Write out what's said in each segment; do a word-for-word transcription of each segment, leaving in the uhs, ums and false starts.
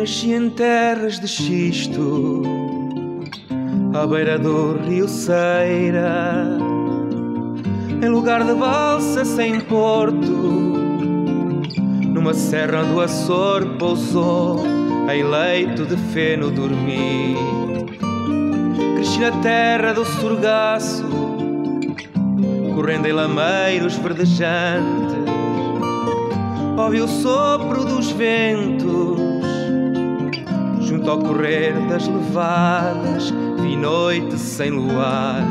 Nasci em terras de xisto, à beira do rio Ceira, em lugar de balsa sem porto, numa serra onde o Açor pousou, em leito de feno dormi. Cresci na terra do surgaço, correndo em lameiros verdejantes, ouvi o sopro dos ventos, junto ao correr das levadas, vi noite sem luar.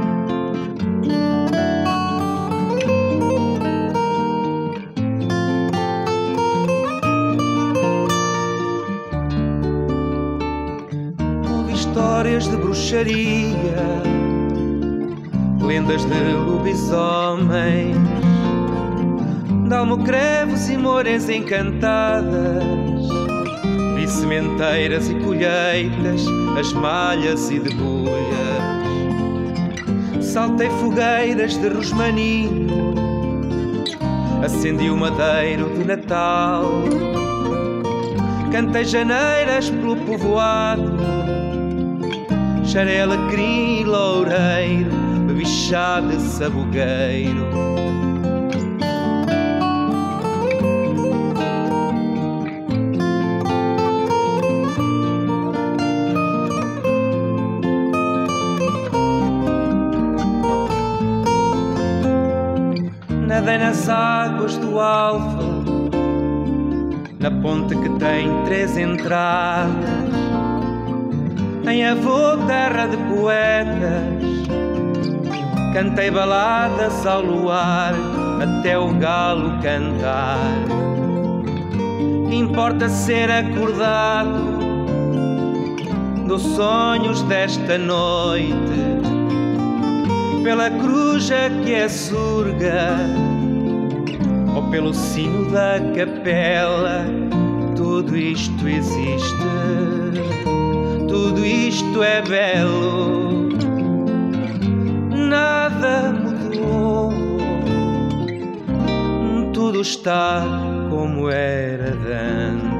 Ouvi histórias de bruxaria, lendas de lobisomens, de almocreves e moreiras encantadas, vi sementeiras e colheitas, as malhas e debulhas. Saltei fogueiras de rosmaninho, acendi o madeiro de Natal, cantei janeiras pelo povoado, cheirei alecrim e loureiro, bebi chá de sabugueiro. Nadei nas águas do Alfa, na ponte que tem três entradas, em Avô, terra de poetas, cantei baladas ao luar, até o galo cantar. Que importa ser acordado dos sonhos desta noite, pela coruja que é surga, ou pelo sino da capela, tudo isto existe, tudo isto é belo, nada mudou, tudo está como era antes.